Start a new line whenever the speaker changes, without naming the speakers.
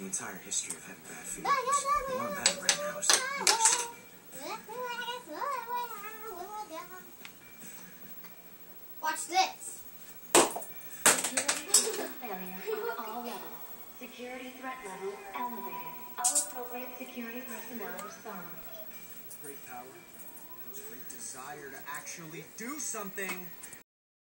entire history of having bad feelings. The one bad right now is the worst.
Watch this.
Failure on all levels. Security threat level elevated. All appropriate security personnel respond.
Great power comes great desire to actually do something.